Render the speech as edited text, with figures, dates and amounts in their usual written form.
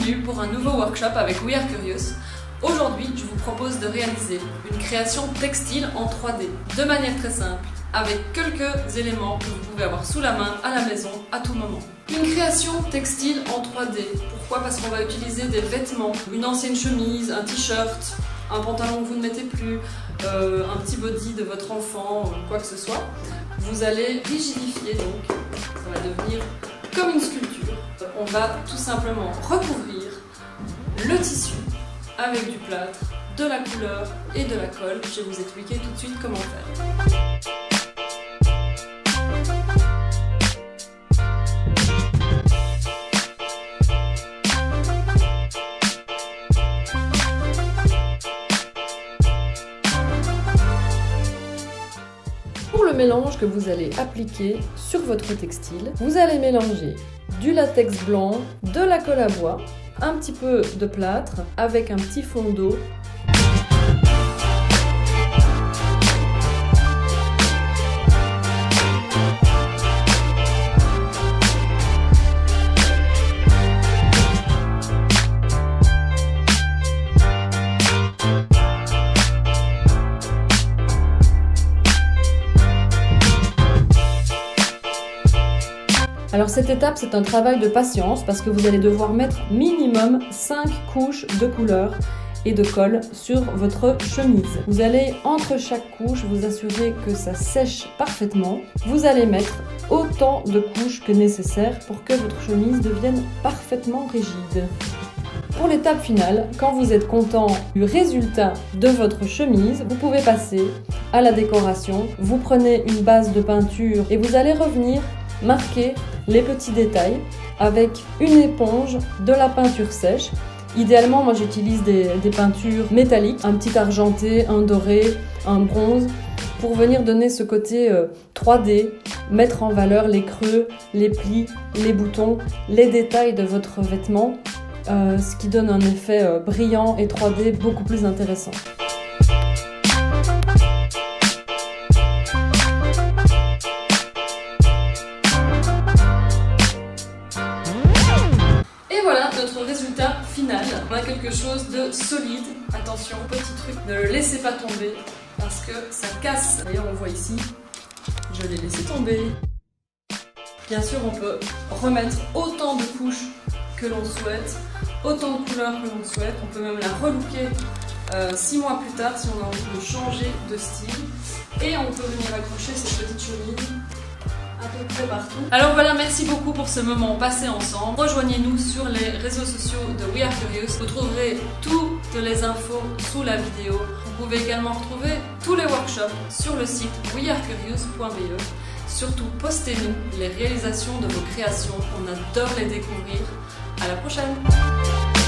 bienvenue pour un nouveau workshop avec We Are Curious. Aujourd'hui, je vous propose de réaliser une création textile en 3D de manière très simple, avec quelques éléments que vous pouvez avoir sous la main à la maison à tout moment. Une création textile en 3D. Pourquoi? Parce qu'on va utiliser des vêtements, une ancienne chemise, un t-shirt, un pantalon que vous ne mettez plus, un petit body de votre enfant, quoi que ce soit. Vous allez rigidifier, donc ça va devenir comme une sculpture. On va tout simplement recouvrir le tissu avec du plâtre, de la couleur et de la colle. Je vais vous expliquer tout de suite comment faire. Pour le mélange que vous allez appliquer sur votre textile, vous allez mélanger du latex blanc, de la colle à bois, un petit peu de plâtre avec un petit fond d'eau. Alors cette étape, c'est un travail de patience parce que vous allez devoir mettre minimum 5 couches de couleur et de colle sur votre chemise. Vous allez, entre chaque couche, vous assurer que ça sèche parfaitement. Vous allez mettre autant de couches que nécessaire pour que votre chemise devienne parfaitement rigide. Pour l'étape finale, quand vous êtes content du résultat de votre chemise, vous pouvez passer à la décoration. Vous prenez une base de peinture et vous allez revenir marquer les petits détails avec une éponge, de la peinture sèche. Idéalement, moi j'utilise des peintures métalliques, un petit argenté, un doré, un bronze, pour venir donner ce côté 3D, mettre en valeur les creux, les plis, les boutons, les détails de votre vêtement, ce qui donne un effet brillant et 3D beaucoup plus intéressant. Notre résultat final, on a quelque chose de solide. Attention, petit truc, ne le laissez pas tomber parce que ça casse. D'ailleurs, on voit ici, je l'ai laissé tomber. Bien sûr, on peut remettre autant de couches que l'on souhaite, autant de couleurs que l'on souhaite. On peut même la relooker 6 mois plus tard si on a envie de changer de style. Et on peut venir accrocher cette petite chemise à peu près partout. Alors voilà, merci beaucoup pour ce moment passé ensemble. Rejoignez-nous sur les réseaux sociaux de We Are Curious. Vous trouverez toutes les infos sous la vidéo. Vous pouvez également retrouver tous les workshops sur le site wearecurious.be. Surtout, postez-nous les réalisations de vos créations. On adore les découvrir. À la prochaine!